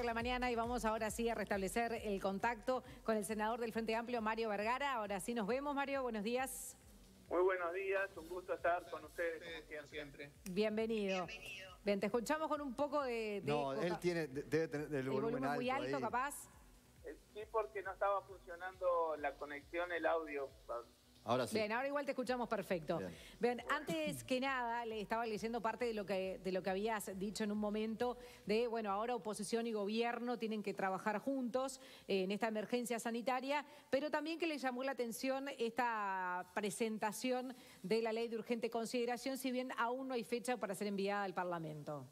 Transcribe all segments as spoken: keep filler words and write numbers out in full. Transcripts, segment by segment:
la mañana y vamos ahora sí a restablecer el contacto con el senador del Frente Amplio, Mario Vergara. Ahora sí nos vemos, Mario, buenos días. Muy buenos días, un gusto estar con ustedes como siempre. Bienvenido. Bienvenido. Bien, te escuchamos con un poco de... de no, él tiene, debe tener el, el volumen, volumen muy alto, alto, ahí. capaz. Eh, sí, porque no estaba funcionando la conexión, el audio. Ahora sí. Bien, ahora igual te escuchamos perfecto. Bien, Bien antes que nada, le estaba leyendo parte de lo que de lo que habías dicho en un momento de, bueno, ahora oposición y gobierno tienen que trabajar juntos eh, en esta emergencia sanitaria, pero también que le llamó la atención esta presentación de la ley de urgente consideración, si bien aún no hay fecha para ser enviada al Parlamento.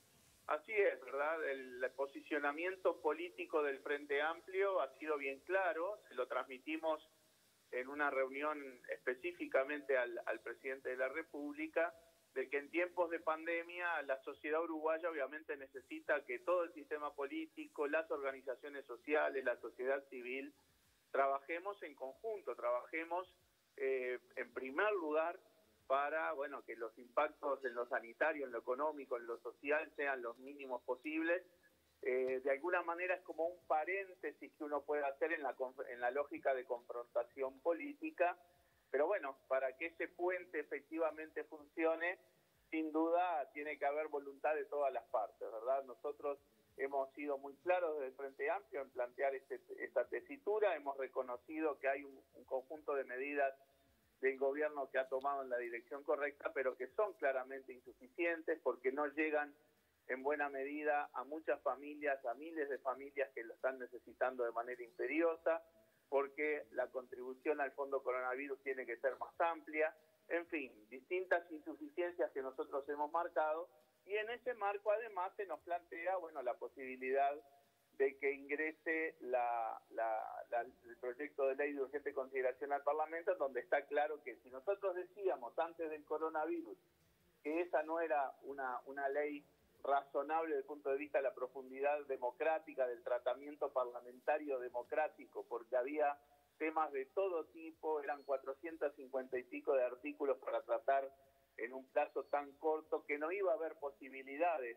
Así es, ¿verdad? El, el posicionamiento político del Frente Amplio ha sido bien claro, se lo transmitimos en una reunión específicamente al, al presidente de la República, de que en tiempos de pandemia la sociedad uruguaya obviamente necesita que todo el sistema político, las organizaciones sociales, la sociedad civil, trabajemos en conjunto, trabajemos eh, en primer lugar para, bueno, que los impactos en lo sanitario, en lo económico, en lo social sean los mínimos posibles. Eh, de alguna manera es como un paréntesis que uno puede hacer en la, en la lógica de confrontación política, pero bueno, para que ese puente efectivamente funcione, sin duda tiene que haber voluntad de todas las partes, ¿verdad? Nosotros hemos sido muy claros desde el Frente Amplio en plantear este, esta tesitura, hemos reconocido que hay un, un conjunto de medidas del gobierno que ha tomado en la dirección correcta, pero que son claramente insuficientes porque no llegan en buena medida a muchas familias, a miles de familias que lo están necesitando de manera imperiosa, porque la contribución al Fondo Coronavirus tiene que ser más amplia, en fin, distintas insuficiencias que nosotros hemos marcado, y en ese marco además se nos plantea, bueno, la posibilidad de que ingrese la, la, la, el proyecto de ley de urgente consideración al Parlamento, donde está claro que si nosotros decíamos antes del coronavirus que esa no era una, una ley razonable desde el punto de vista de la profundidad democrática, del tratamiento parlamentario democrático, porque había temas de todo tipo, eran cuatrocientos cincuenta y pico de artículos para tratar en un plazo tan corto que no iba a haber posibilidades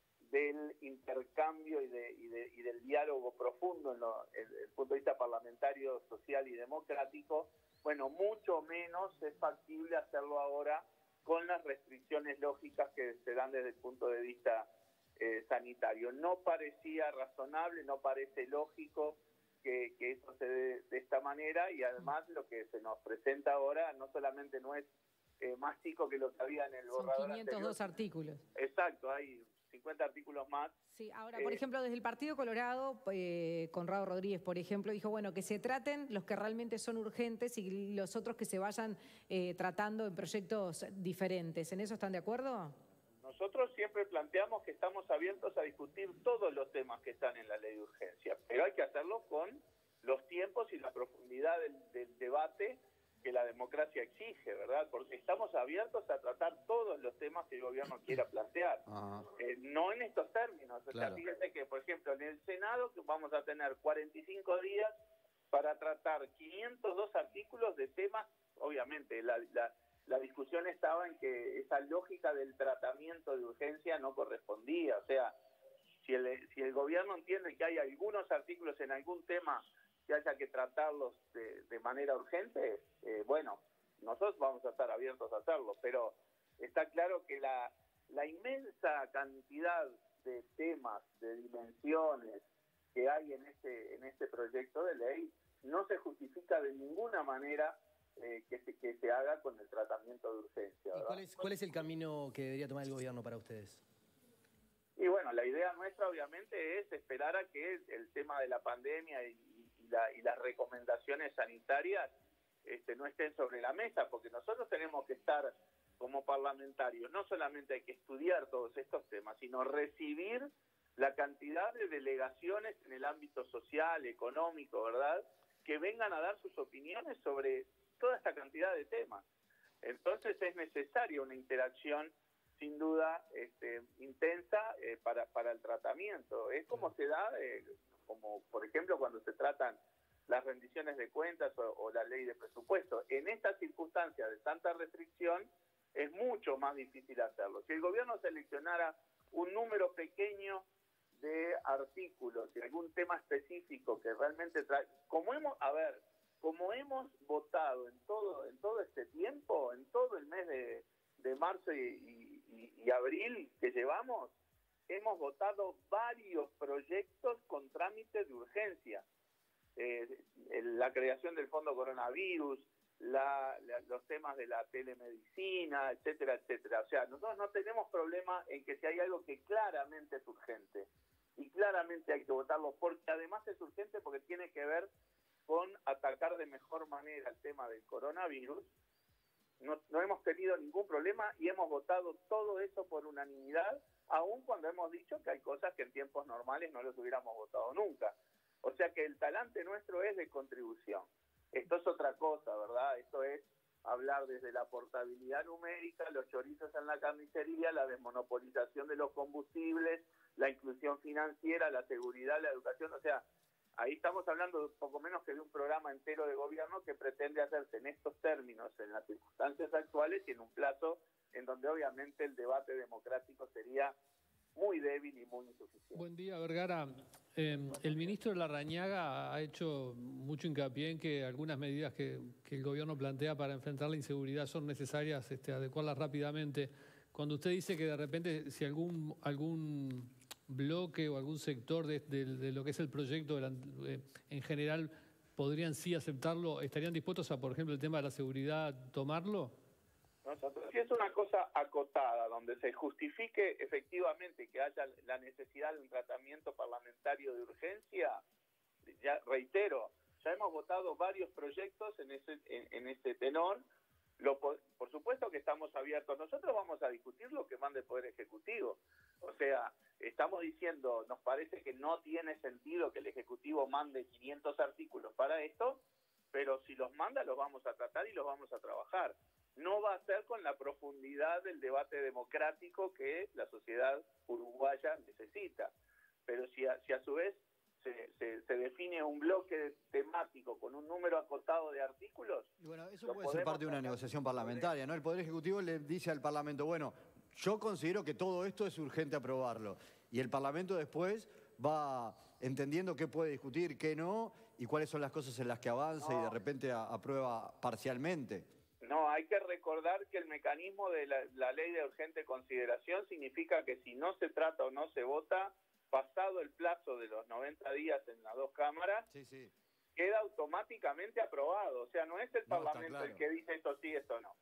del intercambio y, de, y, de, y del diálogo profundo en, lo, en el punto de vista parlamentario, social y democrático. Bueno, mucho menos es factible hacerlo ahora con las restricciones lógicas que se dan desde el punto de vista eh, sanitario. No parecía razonable, no parece lógico que, que eso se dé de esta manera, y además lo que se nos presenta ahora no solamente no es eh, más chico que lo que había en el borrador Son quinientos dos anterior. Artículos. Exacto, hay cincuenta artículos más. Sí, ahora, por eh, ejemplo, desde el Partido Colorado, eh, Conrado Rodríguez, por ejemplo, dijo, bueno, que se traten los que realmente son urgentes y los otros que se vayan eh, tratando en proyectos diferentes. ¿En eso están de acuerdo? Nosotros siempre planteamos que estamos abiertos a discutir todos los temas que están en la ley de urgencia, pero hay que hacerlo con los tiempos y la profundidad del, del debate que la democracia exige, ¿verdad? Porque estamos abiertos a tratar todos los temas que el gobierno quiera plantear, eh, no en estos términos. O claro. sea, fíjense que, por ejemplo, en el Senado que vamos a tener cuarenta y cinco días para tratar quinientos dos artículos de temas, obviamente, la, la, la discusión estaba en que esa lógica del tratamiento de urgencia no correspondía. O sea, si el, si el gobierno entiende que hay algunos artículos en algún tema que haya que tratarlos de, de manera urgente, eh, bueno, nosotros vamos a estar abiertos a hacerlo, pero está claro que la, la inmensa cantidad de temas, de dimensiones que hay en este, en este proyecto de ley no se justifica de ninguna manera eh, que, se, que se haga con el tratamiento de urgencia. ¿Y cuál es, cuál es el camino que debería tomar el gobierno para ustedes? Y bueno, la idea nuestra obviamente es esperar a que el, el tema de la pandemia y Y, la, y las recomendaciones sanitarias este, no estén sobre la mesa, porque nosotros tenemos que estar como parlamentarios, no solamente hay que estudiar todos estos temas, sino recibir la cantidad de delegaciones en el ámbito social, económico, ¿verdad?, que vengan a dar sus opiniones sobre toda esta cantidad de temas. Entonces es necesaria una interacción sin duda este, intensa eh, para, para el tratamiento. Es como se da... Eh, como por ejemplo cuando se tratan las rendiciones de cuentas o, o la ley de presupuesto. En estas circunstancias de tanta restricción es mucho más difícil hacerlo. Si el gobierno seleccionara un número pequeño de artículos y algún tema específico que realmente trae, como hemos, a ver, como hemos votado en todo, en todo este tiempo, en todo el mes de, de marzo y, y, y abril que llevamos, hemos votado varios proyectos con trámite de urgencia. Eh, la creación del fondo coronavirus, la, la, los temas de la telemedicina, etcétera, etcétera. O sea, nosotros no tenemos problema en que si hay algo que claramente es urgente y claramente hay que votarlo, porque además es urgente porque tiene que ver con atacar de mejor manera el tema del coronavirus. No, no hemos tenido ningún problema y hemos votado todo eso por unanimidad, aun cuando hemos dicho que hay cosas que en tiempos normales no los hubiéramos votado nunca. O sea que el talante nuestro es de contribución. Esto es otra cosa, ¿verdad? Esto es hablar desde la portabilidad numérica, los chorizos en la carnicería, la desmonopolización de los combustibles, la inclusión financiera, la seguridad, la educación. O sea, ahí estamos hablando de poco menos que de un programa entero de gobierno que pretende hacerse en estos términos, en las circunstancias actuales y en un plazo en donde obviamente el debate democrático sería muy débil y muy insuficiente. Buen día, Vergara. Eh, el ministro Larrañaga ha hecho mucho hincapié en que algunas medidas que, que el gobierno plantea para enfrentar la inseguridad son necesarias este, adecuarlas rápidamente. Cuando usted dice que de repente si algún, algún bloque o algún sector de, de, de lo que es el proyecto de la, eh, en general podrían sí aceptarlo, ¿estarían dispuestos a, por ejemplo, el tema de la seguridad, tomarlo? Nosotros, si es una cosa acotada, donde se justifique efectivamente que haya la necesidad de un tratamiento parlamentario de urgencia, ya reitero, ya hemos votado varios proyectos en ese, en, en ese tenor. Lo, por supuesto que estamos abiertos. Nosotros vamos a discutir lo que mande el Poder Ejecutivo. O sea, estamos diciendo, nos parece que no tiene sentido que el Ejecutivo mande quinientos artículos para esto, pero si los manda los vamos a tratar y los vamos a trabajar. No va a ser con la profundidad del debate democrático que la sociedad uruguaya necesita. Pero si a, si a su vez se, se, se define un bloque temático con un número acotado de artículos... Y bueno, eso puede ser parte de una negociación parlamentaria, ¿no? El Poder Ejecutivo le dice al Parlamento, bueno, yo considero que todo esto es urgente aprobarlo. Y el Parlamento después va entendiendo qué puede discutir, qué no, y cuáles son las cosas en las que avanza no. y de repente a, aprueba parcialmente. No, hay que recordar que el mecanismo de la, la ley de urgente consideración significa que si no se trata o no se vota, pasado el plazo de los noventa días en las dos cámaras, sí, sí. queda automáticamente aprobado. O sea, no es el no, Parlamento claro. el que dice esto sí, esto no.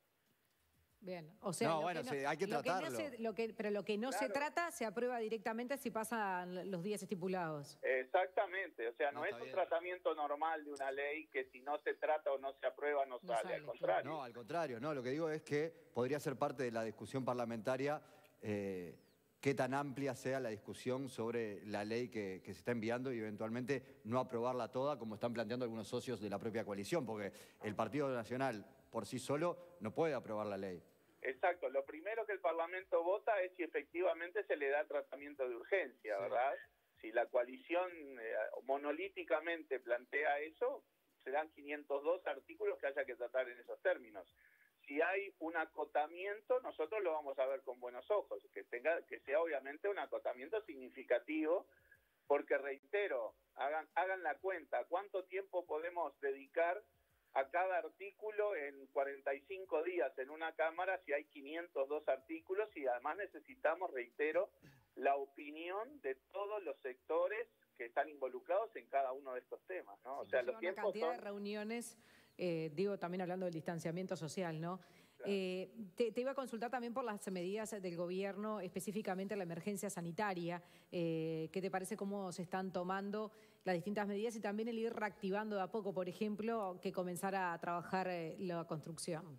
Bien, o sea, no, lo bueno, que no, sí, hay que lo tratarlo. Que no se, lo que, pero lo que no claro. se trata se aprueba directamente si pasan los días estipulados. Exactamente, o sea, no, no es un bien. tratamiento normal de una ley que si no se trata o no se aprueba no, no sale, sale, al contrario. No, al contrario, no, lo que digo es que podría ser parte de la discusión parlamentaria eh, qué tan amplia sea la discusión sobre la ley que, que se está enviando y eventualmente no aprobarla toda como están planteando algunos socios de la propia coalición, porque el Partido Nacional por sí solo no puede aprobar la ley. Exacto, lo primero que el Parlamento vota es si efectivamente se le da tratamiento de urgencia, sí. ¿verdad? Si la coalición eh, monolíticamente plantea eso, serán quinientos dos artículos que haya que tratar en esos términos. Si hay un acotamiento, nosotros lo vamos a ver con buenos ojos, que tenga, que sea obviamente un acotamiento significativo, porque reitero, hagan, hagan la cuenta, ¿cuánto tiempo podemos dedicar a cada artículo en cuarenta y cinco días en una Cámara si hay quinientos dos artículos? Y además necesitamos, reitero, la opinión de todos los sectores que están involucrados en cada uno de estos temas, ¿no? O sea, los tiempos una cantidad son... de reuniones, eh, digo, también hablando del distanciamiento social, ¿no? Claro. Eh, te, te iba a consultar también por las medidas del gobierno, específicamente la emergencia sanitaria. Eh, ¿Qué te parece cómo se están tomando las distintas medidas y también el ir reactivando de a poco, por ejemplo, que comenzara a trabajar eh, la construcción?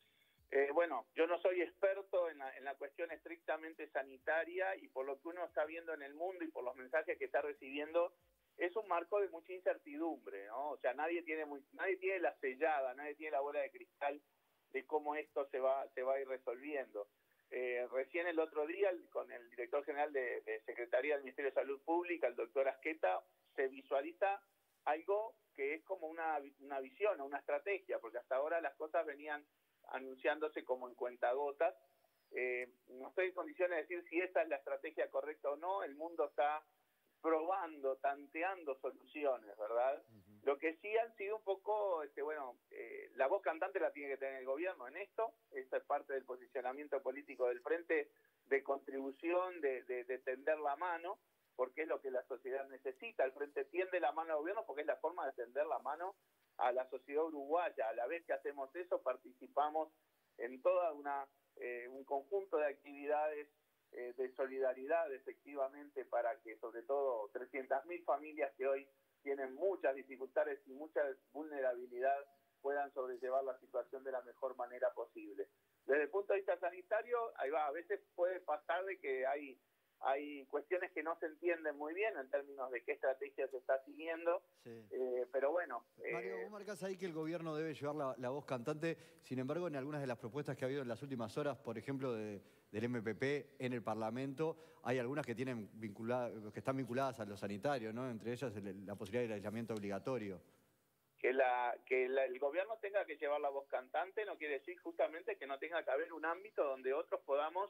Eh, bueno, yo no soy experto en la, en la cuestión estrictamente sanitaria y por lo que uno está viendo en el mundo y por los mensajes que está recibiendo, es un marco de mucha incertidumbre, ¿no? O sea, nadie tiene muy, nadie tiene la sellada, nadie tiene la bola de cristal de cómo esto se va, se va a ir resolviendo. Eh, recién el otro día, con el director general de, de Secretaría del Ministerio de Salud Pública, el doctor Asqueta, se visualiza algo que es como una, una visión o una estrategia, porque hasta ahora las cosas venían anunciándose como en cuentagotas. Eh, no estoy en condiciones de decir si esa es la estrategia correcta o no. El mundo está probando, tanteando soluciones, ¿verdad? Uh-huh. Lo que sí han sido un poco, este, bueno, eh, la voz cantante la tiene que tener el gobierno en esto, esta es parte del posicionamiento político del Frente, de contribución, de, de, de tender la mano, porque es lo que la sociedad necesita. El Frente tiende la mano al gobierno porque es la forma de tender la mano a la sociedad uruguaya. A la vez que hacemos eso, participamos en toda una eh, un conjunto de actividades eh, de solidaridad, efectivamente, para que sobre todo trescientas mil familias que hoy tienen muchas dificultades y mucha vulnerabilidad puedan sobrellevar la situación de la mejor manera posible. Desde el punto de vista sanitario, ahí va, a veces puede pasar de que hay hay cuestiones que no se entienden muy bien en términos de qué estrategia se está siguiendo, sí. eh, pero bueno... Mario, eh, vos marcás ahí que el gobierno debe llevar la, la voz cantante, sin embargo, en algunas de las propuestas que ha habido en las últimas horas, por ejemplo, de, del M P P en el Parlamento, hay algunas que tienen vinculadas, que están vinculadas a lo sanitario, ¿no? Entre ellas el, la posibilidad del aislamiento obligatorio. Que, la, que la, el gobierno tenga que llevar la voz cantante no quiere decir justamente que no tenga que haber un ámbito donde otros podamos,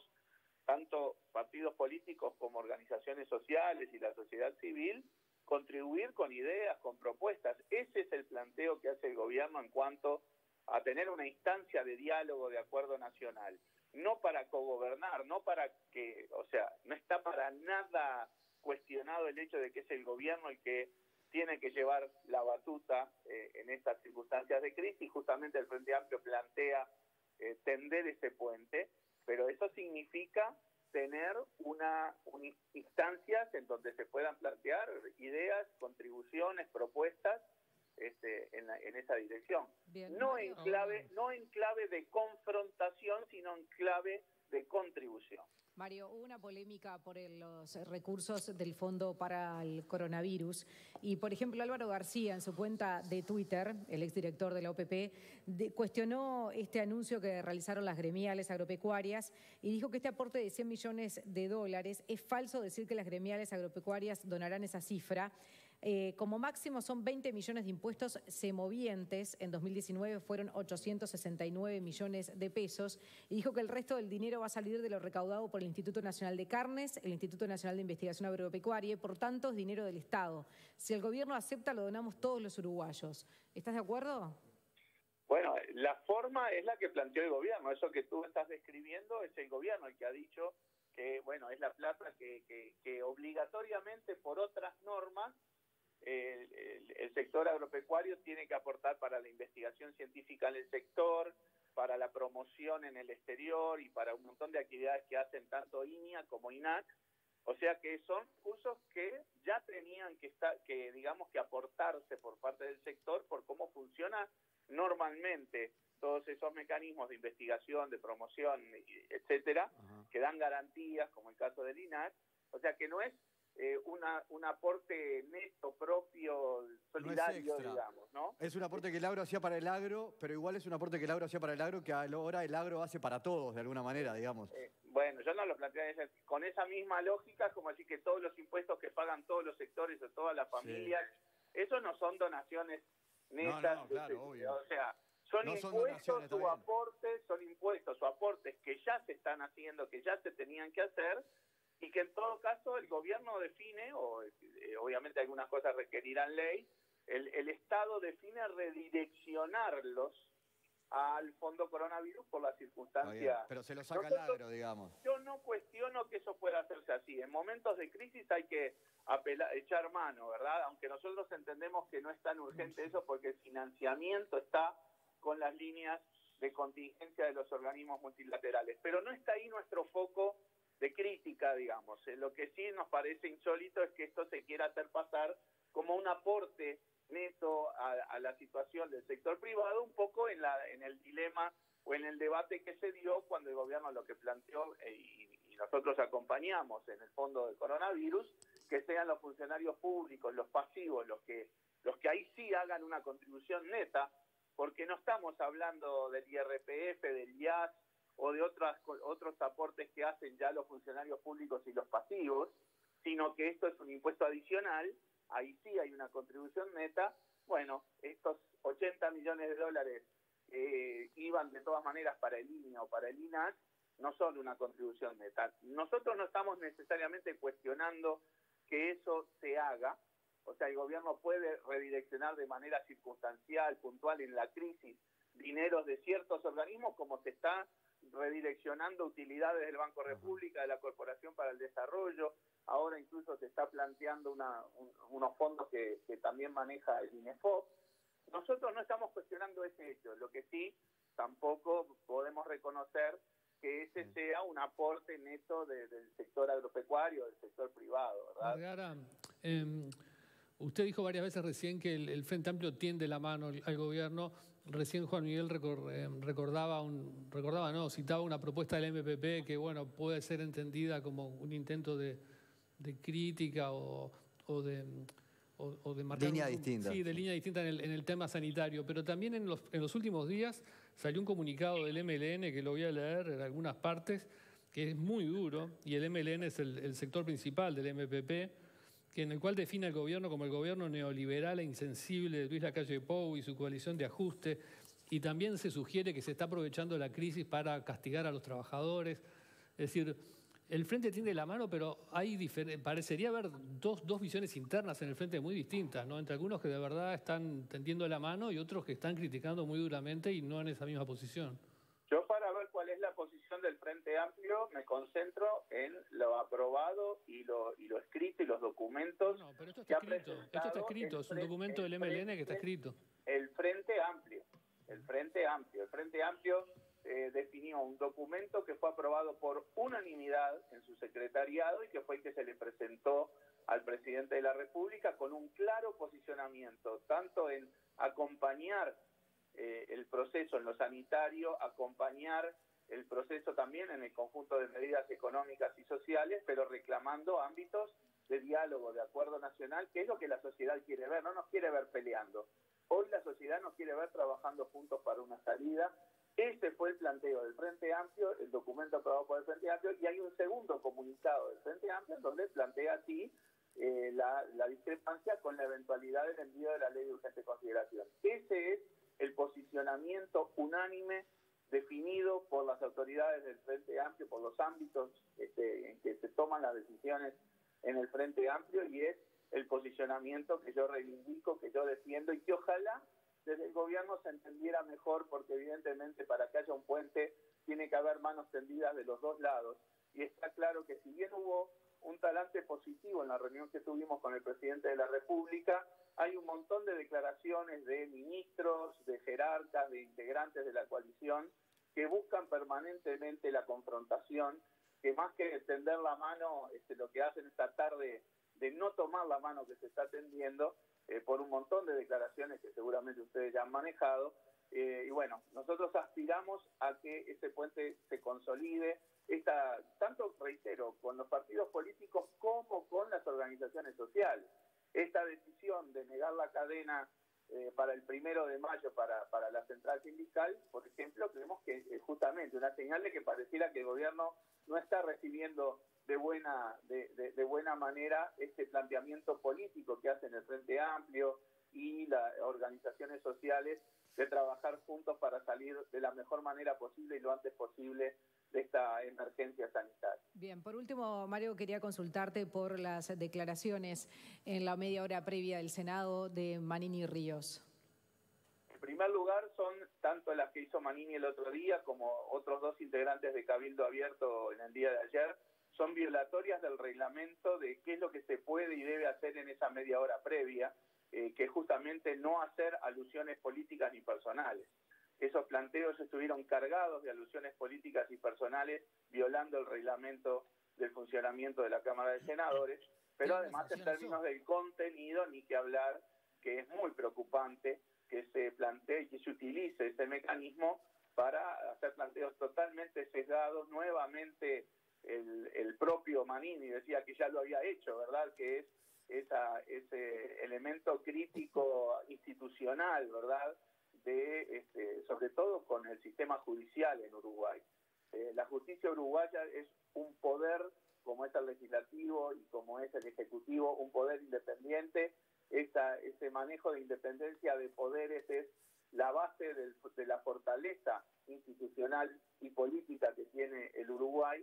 tanto partidos políticos como organizaciones sociales y la sociedad civil, contribuir con ideas, con propuestas. Ese es el planteo que hace el gobierno en cuanto a tener una instancia de diálogo, de acuerdo nacional. No para cogobernar, no para que, o sea, no está para nada cuestionado el hecho de que es el gobierno el que tiene que llevar la batuta eh, en estas circunstancias de crisis. Justamente el Frente Amplio plantea eh, tender ese puente, pero eso significa tener una, una instancias en donde se puedan plantear ideas, contribuciones, propuestas este, en, la, en esa dirección. Bien, no, en clave, no en clave de confrontación, sino en clave de contribución. Mario, hubo una polémica por el, los recursos del Fondo para el Coronavirus y, por ejemplo, Álvaro García, en su cuenta de Twitter, el exdirector de la O P P, de, cuestionó este anuncio que realizaron las gremiales agropecuarias y dijo que este aporte de cien millones de dólares es falso decir que las gremiales agropecuarias donarán esa cifra. Eh, como máximo son veinte millones de impuestos semovientes, en dos mil diecinueve fueron ochocientos sesenta y nueve millones de pesos, y dijo que el resto del dinero va a salir de lo recaudado por el Instituto Nacional de Carnes, el Instituto Nacional de Investigación Agropecuaria, y por tanto es dinero del Estado. Si el gobierno acepta, lo donamos todos los uruguayos. ¿Estás de acuerdo? Bueno, la forma es la que planteó el gobierno. Eso que tú estás describiendo es el gobierno el que ha dicho que, bueno, es la plata que, que, que obligatoriamente por otras normas El, el, el sector agropecuario tiene que aportar para la investigación científica en el sector, para la promoción en el exterior y para un montón de actividades que hacen tanto I N I A como I N A C. O sea que son cursos que ya tenían que estar, que digamos que aportarse por parte del sector por cómo funciona normalmente todos esos mecanismos de investigación, de promoción, etcétera, uh-huh. que dan garantías, como el caso del I N A C. O sea que no es Eh, una, un aporte neto propio, solidario, no digamos, ¿no? Es un aporte que el agro hacía para el agro, pero igual es un aporte que el agro hacía para el agro, que ahora el agro hace para todos, de alguna manera, digamos. Eh, bueno, yo no lo planteé con esa misma lógica, como decir que todos los impuestos que pagan todos los sectores o todas las familias, sí. Esos no son donaciones netas. No, no, claro, de, obvio. O sea, son no impuestos son o aportes, son impuestos o aportes que ya se están haciendo, que ya se tenían que hacer, y que en todo caso el gobierno define, o eh, obviamente algunas cosas requerirán ley, el, el Estado define redireccionarlos al Fondo Coronavirus por la circunstancia. Pero se lo saca el agro, digamos. Yo no cuestiono que eso pueda hacerse así. En momentos de crisis hay que apelar, echar mano, ¿verdad? Aunque nosotros entendemos que no es tan urgente eso porque el financiamiento está con las líneas de contingencia de los organismos multilaterales. Pero no está ahí nuestro foco de crítica, digamos. Eh, lo que sí nos parece insólito es que esto se quiera hacer pasar como un aporte neto a, a la situación del sector privado, un poco en, la, en el dilema o en el debate que se dio cuando el gobierno lo que planteó, eh, y, y nosotros acompañamos en el fondo del coronavirus, que sean los funcionarios públicos, los pasivos, los que, los que ahí sí hagan una contribución neta, porque no estamos hablando del I R P F, del I A S, o de otras, otros aportes que hacen ya los funcionarios públicos y los pasivos, sino que esto es un impuesto adicional, ahí sí hay una contribución neta. Bueno, estos ochenta millones de dólares eh, iban de todas maneras para el I N I A o para el I N A C, no son una contribución neta. Nosotros no estamos necesariamente cuestionando que eso se haga. O sea, el gobierno puede redireccionar de manera circunstancial, puntual en la crisis, dineros de ciertos organismos, como se está redireccionando utilidades del Banco República, de la Corporación para el Desarrollo. Ahora incluso se está planteando una, un, unos fondos que, que también maneja el INEFOP. Nosotros no estamos cuestionando ese hecho, lo que sí tampoco podemos reconocer que ese sea un aporte neto de, del sector agropecuario, del sector privado, ¿verdad? Vergara, eh, usted dijo varias veces recién que el, el Frente Amplio tiende la mano al, al gobierno. Recién Juan Miguel recor, eh, recordaba, un, recordaba, no, citaba una propuesta del M P P que, bueno, puede ser entendida como un intento de, de crítica o, o de... O, o de marcar línea un, distinta. Sí, de línea distinta en el, en el tema sanitario. Pero también en los, en los últimos días salió un comunicado del M L N, que lo voy a leer en algunas partes, que es muy duro, y el M L N es el, el sector principal del M P P, que en el cual define al gobierno como el gobierno neoliberal e insensible de Luis Lacalle Pou y su coalición de ajuste. Y también se sugiere que se está aprovechando la crisis para castigar a los trabajadores. Es decir, el Frente tiende la mano, pero hay parecería haber dos, dos visiones internas en el Frente muy distintas, ¿no? Entre algunos que de verdad están tendiendo la mano y otros que están criticando muy duramente y no en esa misma posición. Yo, para ver cuál es la posición del Frente Amplio, me concentro en lo aprobado y lo, y lo escrito y los documentos. No, no, pero esto está escrito, esto está escrito, es un documento del M L N que está escrito. El Frente Amplio, el Frente Amplio, el Frente Amplio eh, definió un documento que fue aprobado por unanimidad en su secretariado y que fue el que se le presentó al presidente de la República con un claro posicionamiento, tanto en acompañar eh, el proceso en lo sanitario, acompañar el proceso también en el conjunto de medidas económicas y sociales, pero reclamando ámbitos de diálogo, de acuerdo nacional, que es lo que la sociedad quiere ver, no nos quiere ver peleando. Hoy la sociedad nos quiere ver trabajando juntos para una salida. Ese fue el planteo del Frente Amplio, el documento aprobado por el Frente Amplio, y hay un segundo comunicado del Frente Amplio donde plantea así eh, la, la discrepancia con la eventualidad del envío de la ley de urgente consideración. Ese es el posicionamiento unánime definido por las autoridades del Frente Amplio, por los ámbitos este, en que se toman las decisiones en el Frente Amplio, y es el posicionamiento que yo reivindico, que yo defiendo, y que ojalá desde el gobierno se entendiera mejor, porque evidentemente para que haya un puente tiene que haber manos tendidas de los dos lados. Y está claro que si bien hubo un talante positivo en la reunión que tuvimos con el presidente de la República, hay un montón de declaraciones de ministros, de jerarcas, de integrantes de la coalición que buscan permanentemente la confrontación, que más que tender la mano, este, lo que hacen es tratar de, de no tomar la mano que se está tendiendo, eh, por un montón de declaraciones que seguramente ustedes ya han manejado. Eh, y bueno, nosotros aspiramos a que ese puente se consolide, esta, tanto, reitero, con los partidos políticos como con las organizaciones sociales. Esta decisión de negar la cadena eh, para el primero de mayo para, para la central sindical, por ejemplo, creemos que es justamente una señal de que pareciera que el gobierno no está recibiendo de buena, de, de, de buena manera este planteamiento político que hacen el Frente Amplio y las organizaciones sociales de trabajar juntos para salir de la mejor manera posible y lo antes posible de esta emergencia sanitaria. Bien, por último, Mario, quería consultarte por las declaraciones en la media hora previa del Senado de Manini y Ríos. En primer lugar, son tanto las que hizo Manini el otro día como otros dos integrantes de Cabildo Abierto en el día de ayer, son violatorias del reglamento de qué es lo que se puede y debe hacer en esa media hora previa, eh, que justamente no hacer alusiones políticas ni personales. Esos planteos estuvieron cargados de alusiones políticas y personales, violando el reglamento del funcionamiento de la Cámara de Senadores, pero además en términos del contenido, ni que hablar, que es muy preocupante que se plantee y que se utilice ese mecanismo para hacer planteos totalmente sesgados. Nuevamente el, el propio Manini decía que ya lo había hecho, ¿verdad? Que es esa, ese elemento crítico institucional, ¿verdad? De, este, sobre todo con el sistema judicial en Uruguay. Eh, la justicia uruguaya es un poder, como es el legislativo y como es el ejecutivo, un poder independiente. Esta, ese manejo de independencia de poderes es la base del, de la fortaleza institucional y política que tiene el Uruguay,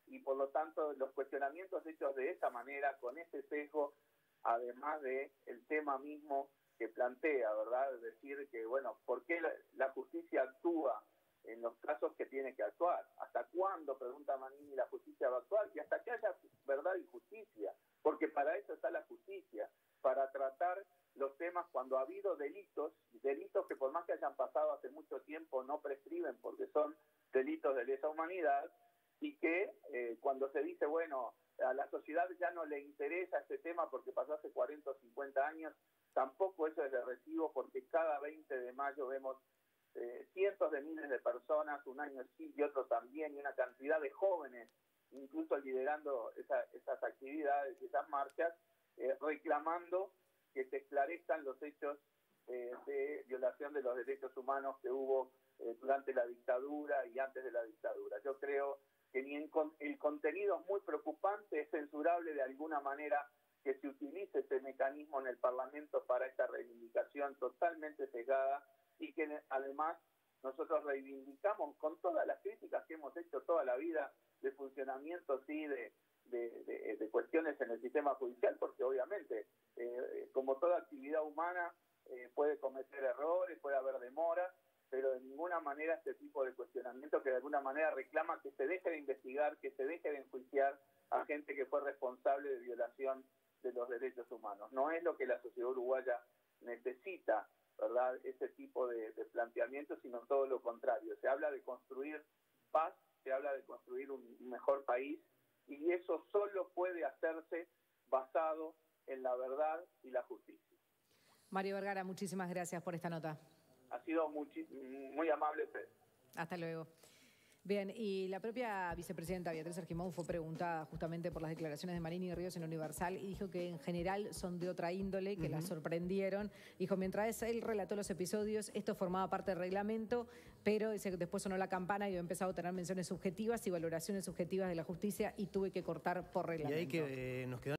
y por lo tanto los cuestionamientos hechos de esa manera, con ese sesgo, además de el tema mismo que plantea, ¿verdad? Es decir, que bueno, ¿por qué la, la justicia actúa en los casos que tiene que actuar? ¿Hasta cuándo, pregunta Manini, la justicia va a actuar? Y hasta que haya verdad y justicia, porque para eso está la justicia, para tratar los temas cuando ha habido delitos, delitos que por más que hayan pasado hace mucho tiempo no prescriben porque son delitos de lesa humanidad, y que eh, cuando se dice, bueno, a la sociedad ya no le interesa este tema porque pasó hace cuarenta o cincuenta años, tampoco eso es de recibo, porque cada veinte de mayo vemos eh, cientos de miles de personas, un año sí y otro también, y una cantidad de jóvenes, incluso liderando esa, esas actividades, esas marchas, eh, reclamando que se esclarezcan los hechos eh, de violación de los derechos humanos que hubo eh, durante la dictadura y antes de la dictadura. Yo creo que ni en con, el contenido es muy preocupante, es censurable de alguna manera que se utilice ese mecanismo en el Parlamento para esta reivindicación totalmente sesgada, y que además nosotros reivindicamos con todas las críticas que hemos hecho toda la vida de funcionamiento, sí, de, de, de, de cuestiones en el sistema judicial, porque obviamente, eh, como toda actividad humana, eh, puede cometer errores, puede haber demoras, pero de ninguna manera este tipo de cuestionamiento que de alguna manera reclama que se deje de investigar, que se deje de enjuiciar a gente que fue responsable de violación de los derechos humanos. No es lo que la sociedad uruguaya necesita, ¿verdad?, ese tipo de, de planteamientos, sino todo lo contrario. Se habla de construir paz, se habla de construir un mejor país, y eso solo puede hacerse basado en la verdad y la justicia. Mario Vergara, muchísimas gracias por esta nota. Ha sido muy, muy amable usted. Hasta luego. Bien, y la propia vicepresidenta Beatriz Argimón fue preguntada justamente por las declaraciones de Manini y Ríos en Universal, y dijo que en general son de otra índole, que uh-huh. la sorprendieron. Dijo, mientras él relató los episodios, esto formaba parte del reglamento, pero dice que después sonó la campana y yo he empezado a tener menciones subjetivas y valoraciones subjetivas de la justicia y tuve que cortar por reglamento. Y ahí que eh, nos quedó